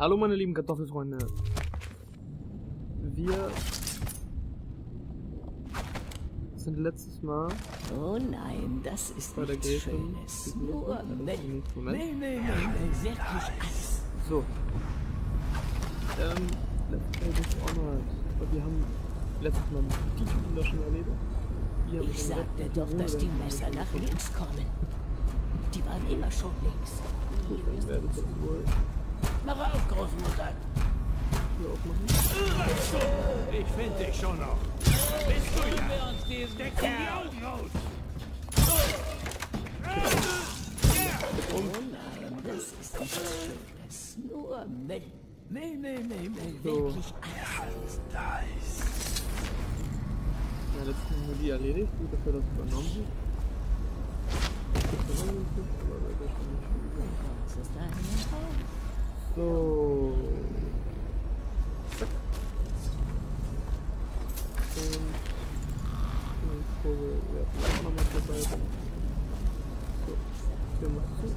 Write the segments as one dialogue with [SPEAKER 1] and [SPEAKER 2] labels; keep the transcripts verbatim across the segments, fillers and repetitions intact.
[SPEAKER 1] Hallo meine lieben Kartoffelfreunde. Wir sind letztes Mal...
[SPEAKER 2] Oh nein, das ist
[SPEAKER 1] bei der
[SPEAKER 2] nichts
[SPEAKER 1] Gräfin.
[SPEAKER 2] Schönes. Nur Müll.
[SPEAKER 1] Moment.
[SPEAKER 2] Müll, Müll, Müll, Müll, wirklich alles.
[SPEAKER 1] So. Ähm, Let's Play Dishonored. Und wir haben letztes Mal die Typen da schon erlebt. Die haben
[SPEAKER 2] Ich sagte doch, dass die Messer nach links kommen. Die waren immer schon links.
[SPEAKER 1] Gut, dann werde ich jetzt wohl
[SPEAKER 2] Mach auf, Großmutter.
[SPEAKER 1] hier aufmachen.
[SPEAKER 3] Ich finde dich schon noch. Bist du ja? Wir uns diesen Steck die Augen aus.
[SPEAKER 2] Oh nein, das ist nichts Schönes. Nur Müll. Müll, Müll, Müll, Müll.
[SPEAKER 1] So.
[SPEAKER 2] Wirklich alles.
[SPEAKER 3] Da ist.
[SPEAKER 1] Ja, letztes Mal haben wir die erledigt. Gut, dass wir das übernommen haben.
[SPEAKER 2] Was ist da hier?
[SPEAKER 1] So. Zack. Und den Vogel werfen wir auch nochmal zur Seite. So, hier noch zu.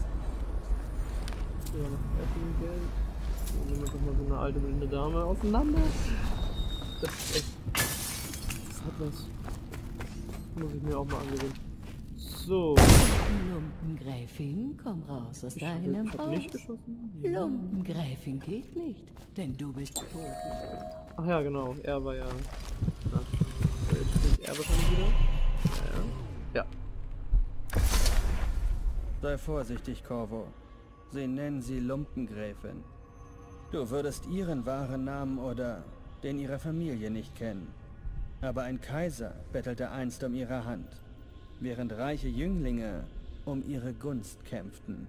[SPEAKER 1] Hier noch Essen-Geld. Dann nehmen wir doch mal so eine alte blinde Dame auseinander. Das ist echt. Das hat was. Das muss ich mir auch mal angewöhnen. So.
[SPEAKER 2] Lumpengräfin, komm raus aus
[SPEAKER 1] Ich
[SPEAKER 2] deinem
[SPEAKER 1] hab
[SPEAKER 2] Haus.
[SPEAKER 1] nicht geschossen.
[SPEAKER 2] Lumpengräfin geht nicht, denn du bist tot.
[SPEAKER 1] Ach ja, genau. Er war ja. Na, so, jetzt spielt er wahrscheinlich wieder. Ja, ja.
[SPEAKER 4] Sei vorsichtig, Corvo. Sie nennen sie Lumpengräfin. Du würdest ihren wahren Namen oder den ihrer Familie nicht kennen. Aber ein Kaiser bettelte einst um ihre Hand, während reiche Jünglinge um ihre Gunst kämpften.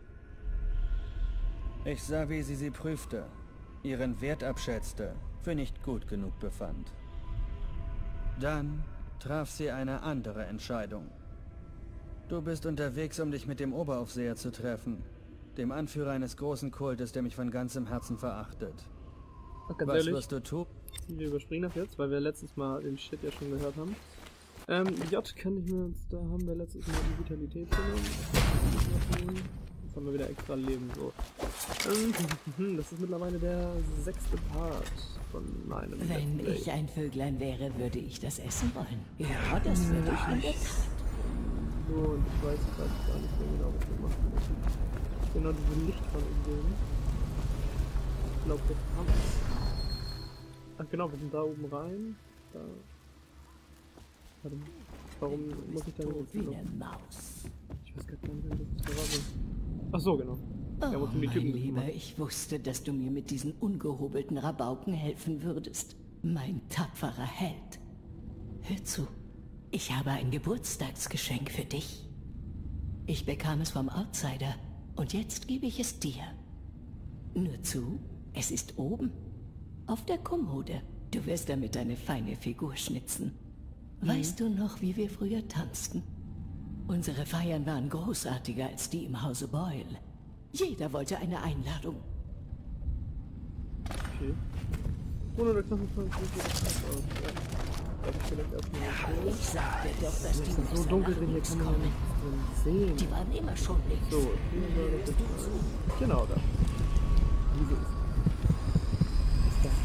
[SPEAKER 4] Ich sah, wie sie sie prüfte, ihren Wert abschätzte, für nicht gut genug befand. Dann traf sie eine andere Entscheidung. Du bist unterwegs, um dich mit dem Oberaufseher zu treffen, dem Anführer eines großen Kultes, der mich von ganzem Herzen verachtet.
[SPEAKER 1] Ach, ganz
[SPEAKER 4] Was
[SPEAKER 1] ehrlich,
[SPEAKER 4] wirst du tun?
[SPEAKER 1] wir überspringen das jetzt, weil wir letztes Mal den Shit ja schon gehört haben. Ähm, J kann ich mir jetzt, da haben wir letztes Mal die Vitalität genommen. Jetzt haben wir wieder extra Leben, so. Ähm, das ist mittlerweile der sechste Part von meinem
[SPEAKER 2] Wenn
[SPEAKER 1] Let's Play.
[SPEAKER 2] ich ein Vöglein wäre, würde ich das essen wollen. Ja, das würde ich in der Tat.
[SPEAKER 1] So, und ich weiß gerade gar nicht mehr genau, was wir machen müssen. Genau, diese Licht von ihm sehen. Ich glaube, das haben wir. Ach genau, wir sind da oben rein. Da. Warte mal. Warum muss ich da jetzt
[SPEAKER 2] Wie
[SPEAKER 1] noch?
[SPEAKER 2] eine Maus.
[SPEAKER 1] Ich weiß gar nicht, was das war. Ach so, genau. Ja,
[SPEAKER 2] Oh,
[SPEAKER 1] muss um die
[SPEAKER 2] mein
[SPEAKER 1] Typen
[SPEAKER 2] Lieber,
[SPEAKER 1] kümmern.
[SPEAKER 2] ich wusste, dass du mir mit diesen ungehobelten Rabauken helfen würdest. Mein tapferer Held. Hör zu, ich habe ein Geburtstagsgeschenk für dich. Ich bekam es vom Outsider und jetzt gebe ich es dir. Nur zu, es ist oben, auf der Kommode. Du wirst damit eine feine Figur schnitzen. Weißt du noch, wie wir früher tanzten? Unsere Feiern waren großartiger als die im Hause Boyle. Jeder wollte eine Einladung.
[SPEAKER 1] Okay. Ohne der Knochen von das aus. Ja. Darf ich vielleicht erstmal
[SPEAKER 2] Ich sagte doch, dass
[SPEAKER 1] Es
[SPEAKER 2] die
[SPEAKER 1] ist so
[SPEAKER 2] Messer
[SPEAKER 1] dunkel
[SPEAKER 2] nach
[SPEAKER 1] drin, hier
[SPEAKER 2] links
[SPEAKER 1] kann man ja
[SPEAKER 2] kommen.
[SPEAKER 1] nichts drin sehen.
[SPEAKER 2] Die waren immer schon links.
[SPEAKER 1] So, hier soll das jetzt sein. Genau da. Wieso ist ist das?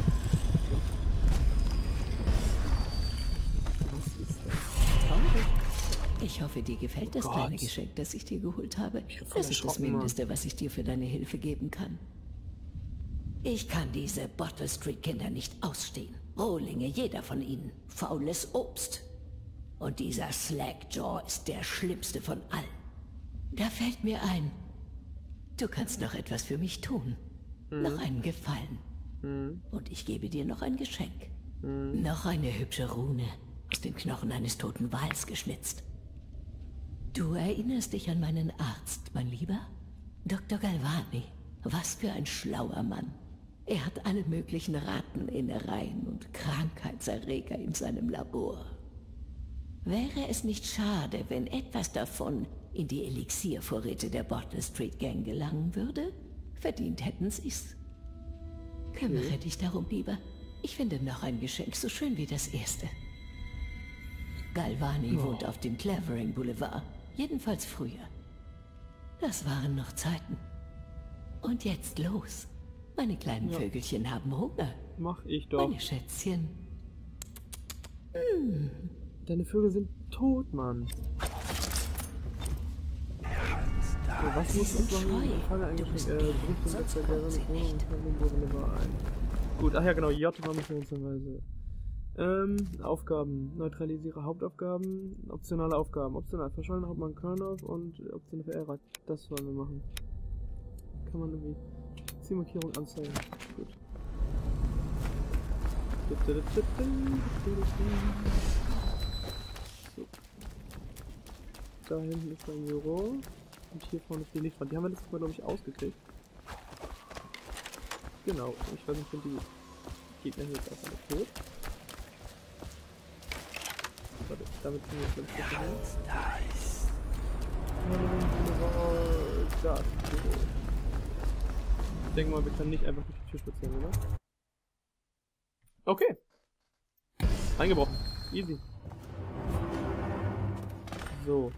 [SPEAKER 1] Was ist das?
[SPEAKER 2] Toll. Ich hoffe, dir gefällt das
[SPEAKER 1] Oh
[SPEAKER 2] kleine
[SPEAKER 1] Gott.
[SPEAKER 2] Geschenk, das ich dir geholt habe.
[SPEAKER 1] bin voll
[SPEAKER 2] Das ist das
[SPEAKER 1] erschrocken, Mann.
[SPEAKER 2] Mindeste, was ich dir für deine Hilfe geben kann. Ich kann diese Bottle Street Kinder nicht ausstehen. Rohlinge, jeder von ihnen. Faules Obst. Und dieser Slackjaw ist der schlimmste von allen. Da fällt mir ein, du kannst noch etwas für mich tun. Noch einen Gefallen.
[SPEAKER 1] Hm.
[SPEAKER 2] Und ich gebe dir noch ein Geschenk.
[SPEAKER 1] Hm.
[SPEAKER 2] Noch eine hübsche Rune, aus den Knochen eines toten Wals geschnitzt. Du erinnerst dich an meinen Arzt, mein Lieber? Doktor Galvani. Was für ein schlauer Mann. Er hat alle möglichen Ratteninnereien und Krankheitserreger in seinem Labor. Wäre es nicht schade, wenn etwas davon in die Elixiervorräte der Bottle Street Gang gelangen würde? Verdient hätten sie's. Kümmere dich darum, lieber. Ich finde noch ein Geschenk so schön wie das erste. Galvani
[SPEAKER 1] Oh.
[SPEAKER 2] wohnt auf dem Clavering Boulevard. Jedenfalls früher. Das waren noch Zeiten. Und jetzt los. Meine kleinen
[SPEAKER 1] Ja.
[SPEAKER 2] Vögelchen haben Hunger.
[SPEAKER 1] Mach ich doch.
[SPEAKER 2] Meine Schätzchen.
[SPEAKER 1] Deine Vögel sind tot, Mann. So, was muss ich machen? Ich fange eigentlich äh, Bericht und Wechsel der Wohnung und Handlung war ein. Gut, ach ja genau, J war Missionshinweise. Ähm, Aufgaben. Neutralisiere Hauptaufgaben, optionale Aufgaben. Optional verschollen Hauptmann Körnhoff und optional für Erat. Das wollen wir machen. Kann man irgendwie Zielmarkierung anzeigen. Gut. So. Da hinten ist mein Büro. Und hier vorne ist die Lichtwand. Die haben wir letztes Mal, glaube ich, ausgekriegt. Genau. Ich weiß nicht, sind die Gegner hier jetzt einfach tot. Warte, damit sind wir jetzt, glaube ich, da ist das Büro. Ich denke mal, wir können nicht einfach durch die Tür spazieren, oder? Okay. Eingebrochen. Easy. So.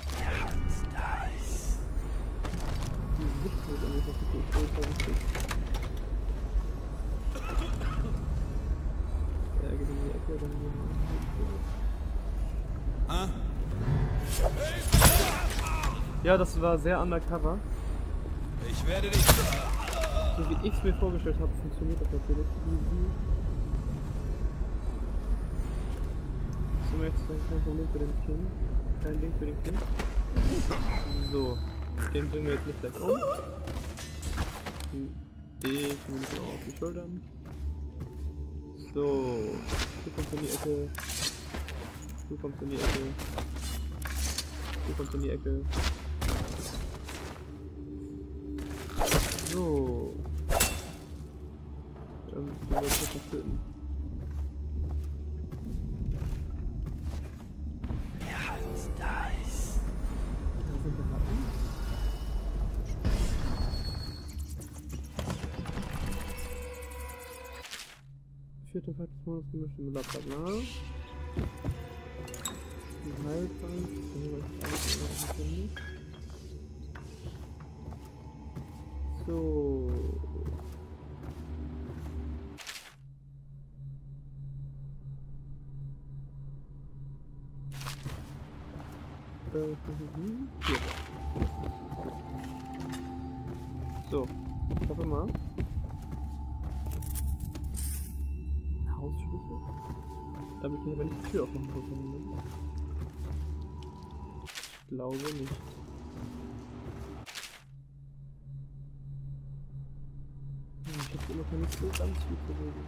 [SPEAKER 1] Die Sicht wird irgendwie so viel größer wichtig. Ja, geht in die Ecke, dann hier mal. Ja, das war sehr undercover.
[SPEAKER 3] Ich werde dich...
[SPEAKER 1] So wie ich es mir vorgestellt habe, funktioniert das natürlich. So, jetzt kein Problem für den Kind. Kein Ding für den Kind. So, den bringen wir jetzt nicht gleich um. Ich nehme es auch auf die Schultern. So, du kommst in die Ecke. Du kommst in die Ecke. Du kommst in die Ecke. So. Ähm, du willst das noch töten. Vierte Faktor gemischt mit Blablabla. Die Heilfang. So. Äh, hier. So. Ich hoffe mal. Hausschlüssel? Damit kann ich aber nicht die Tür aufmachen können. Ich glaube nicht. Ich hab immer noch nicht so ganz viel bewegen.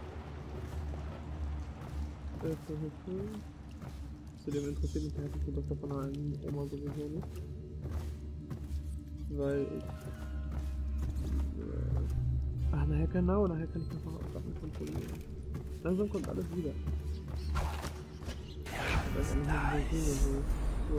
[SPEAKER 1] Zudem interessiert mich der Herzliche Doktor von allen Oma sowieso nicht. Weil ich... Äh, ah, nachher genau, nachher kann ich noch mal Sachen kontrollieren. Langsam kommt alles wieder. Ich weiß nicht, wie ich so. So.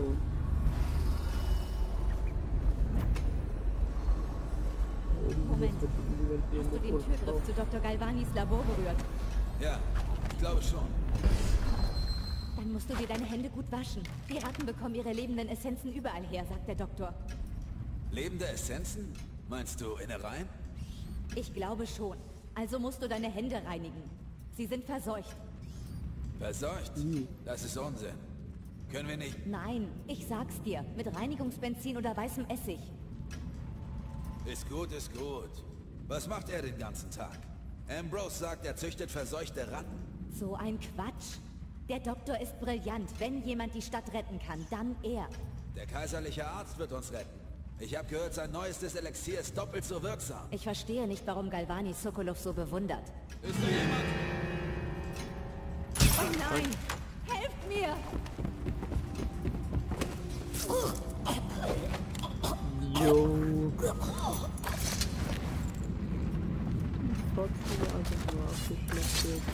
[SPEAKER 5] Moment. Hast du den Türgriff zu Doktor Galvanis Labor berührt?
[SPEAKER 3] Ja, ich glaube schon.
[SPEAKER 5] Dann musst du dir deine Hände gut waschen. Die Ratten bekommen ihre lebenden Essenzen überall her, sagt der Doktor.
[SPEAKER 3] Lebende Essenzen? Meinst du Innereien?
[SPEAKER 5] Ich glaube schon. Also musst du deine Hände reinigen. Sie sind verseucht.
[SPEAKER 3] Verseucht? Das ist Unsinn. Können wir nicht...
[SPEAKER 5] Nein, ich sag's dir. Mit Reinigungsbenzin oder weißem Essig.
[SPEAKER 3] Ist gut, ist gut. Was macht er den ganzen Tag? Ambrose sagt, er züchtet verseuchte Ratten.
[SPEAKER 5] So ein Quatsch. Der Doktor ist brillant. Wenn jemand die Stadt retten kann, dann er.
[SPEAKER 3] Der kaiserliche Arzt wird uns retten. Ich habe gehört, sein neuestes Elixier ist doppelt so wirksam.
[SPEAKER 5] Ich verstehe nicht, warum Galvani Sokolov so bewundert.
[SPEAKER 3] Ist da jemand?
[SPEAKER 5] Oh nein! Helft mir!
[SPEAKER 1] Jo. Gott, du einfach nur abgeschlachtet.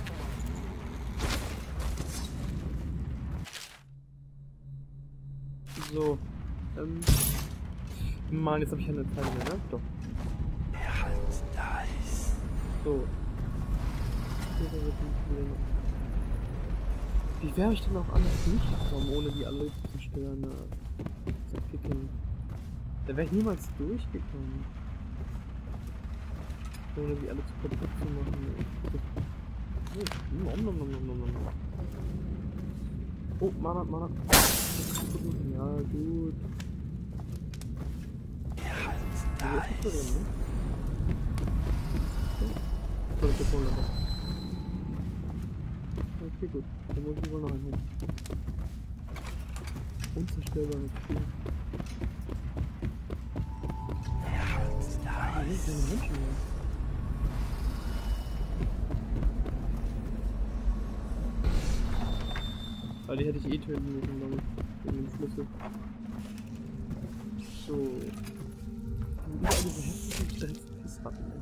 [SPEAKER 1] So. Ähm. Mann, jetzt habe ich ja eine Zeile mehr, ne? Doch.
[SPEAKER 3] Der Halt da ist.
[SPEAKER 1] So. Hier wird ein Problem. Wie wäre ich denn auch anders durchgekommen, ohne die alle zu zerstören? Äh, zu ficken. Da wäre ich niemals durchgekommen. ohne die alle zu kaputt zu machen. Oh, nom, nom, nom, nom, nom, nom. Oh, Mana, Mana. Ja, gut. Wie ist das drin, ne? So, das ist wohl dabei. Okay, gut. Dann muss ich wohl noch einen. Unzerstörbares Spiel. Ah, nicht so ein Menschen mehr. Weil die hätte ich eh töten müssen, glaube ich. Wegen dem Schlüssel. So. Überall diese hässlichen Dreckspissratten, ey.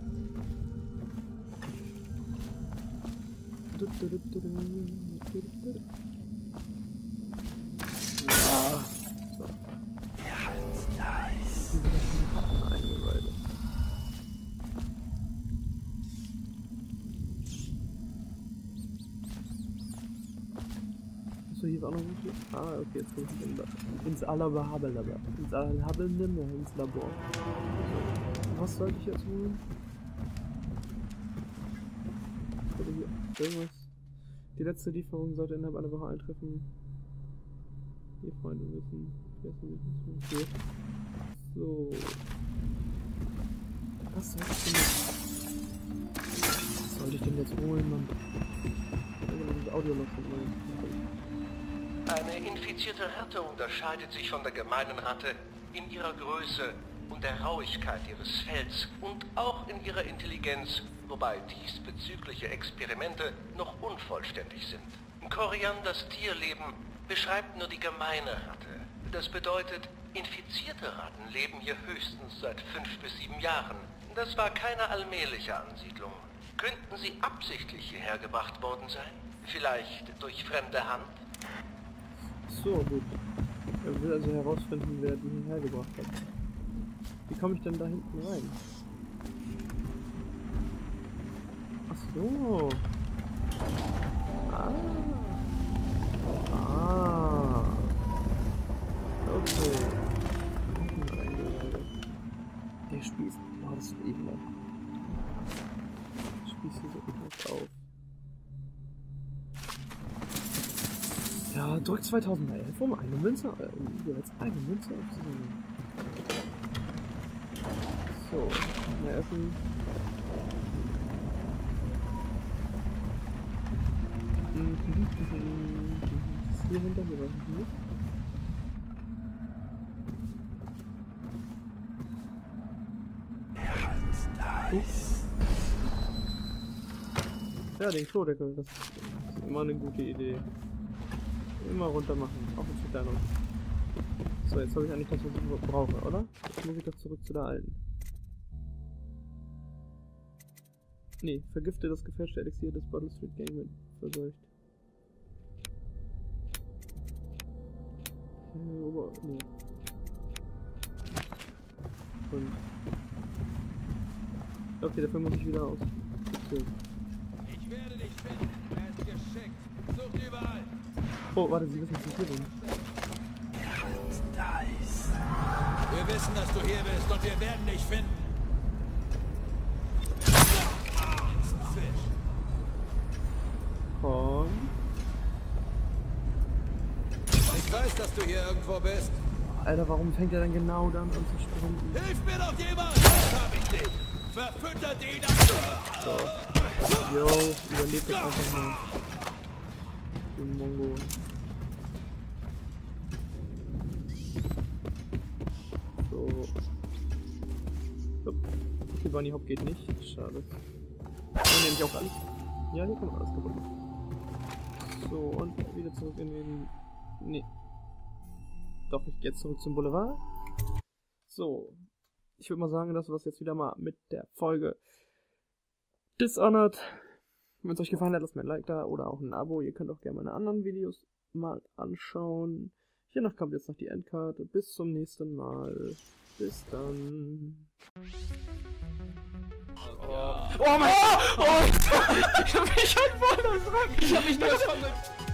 [SPEAKER 1] Ja. So. Eingeweide. Achso, hier ist auch noch ein Schiff. Ah, okay, jetzt komme ich in, ins Allerbehabelabor. Ins Allerbehabelnimmer, ins Labor. So. Was sollte ich jetzt holen? Oder hier irgendwas. Die letzte Lieferung sollte innerhalb einer Woche eintreffen. Hier, Freunde, wissen. Hier. So. Was soll ich denn jetzt? Was sollte ich denn jetzt holen, Mann? Das Audio noch von
[SPEAKER 6] Eine infizierte Ratte unterscheidet sich von der gemeinen Ratte in ihrer Größe und der Rauigkeit ihres Fells und auch in ihrer Intelligenz, wobei diesbezügliche Experimente noch unvollständig sind. Korianders Tierleben beschreibt nur die gemeine Ratte. Das bedeutet, infizierte Ratten leben hier höchstens seit fünf bis sieben Jahren. Das war keine allmähliche Ansiedlung. Könnten sie absichtlich hierher gebracht worden sein? Vielleicht durch fremde Hand?
[SPEAKER 1] So, gut. Er will also herausfinden, wer die hierher gebracht hat. Wie komme ich denn da hinten rein? Ach so. Ah. Ah. Okay. Der spießt. Oh, das ist eben noch. Spießt hier so gut auf. Ja, drück zweitausendelf, um eine Münze, äh, jetzt eine Münze aufzunehmen. So, mal öffnen. Ist hier hinter mir was nicht? Ups. Ja, den Klodeckel, das ist immer eine gute Idee. Immer runter machen, auch ein kleiner. So, jetzt habe ich eigentlich das, was ich brauche, oder? Jetzt muss ich doch zurück zu der alten. Nee, vergifte das gefälschte Elixier des Bottle Street Gang mit verseucht. Äh, Ober... nee. Und... okay, dafür muss ich wieder aus. Okay.
[SPEAKER 3] Ich werde dich finden. Er ist geschickt. Sucht überall.
[SPEAKER 1] Oh, warte, Sie wissen, dass ich hier bin.
[SPEAKER 3] Wir wissen, dass du hier bist und wir werden dich finden. Fisch.
[SPEAKER 1] Komm.
[SPEAKER 3] Ich weiß, dass du hier irgendwo bist.
[SPEAKER 1] Alter, warum fängt er dann genau dann an zu springen?
[SPEAKER 3] Hilf mir doch jemand! Das hab ich dich! Verfüttert ihn!
[SPEAKER 1] So. Yo, überlebt das einfach mal. Den Mongo. So. Hopp. Okay, Bunny Hop geht nicht. Schade. Dann nehme ich auch alles. Ja, hier kann man alles kaputt machen. So, und wieder zurück in den... nee. Doch, ich gehe jetzt zurück zum Boulevard. So. Ich würde mal sagen, das war's jetzt wieder mal mit der Folge Dishonored. Wenn es euch gefallen hat, lasst mir ein Like da oder auch ein Abo. Ihr könnt auch gerne meine anderen Videos mal anschauen. Hiernach kommt jetzt noch die Endkarte. Bis zum nächsten Mal. Bis dann.
[SPEAKER 7] Oh, oh mein Gott! Oh, ich hab mich schon voll erschrocken! Ich hab mich nur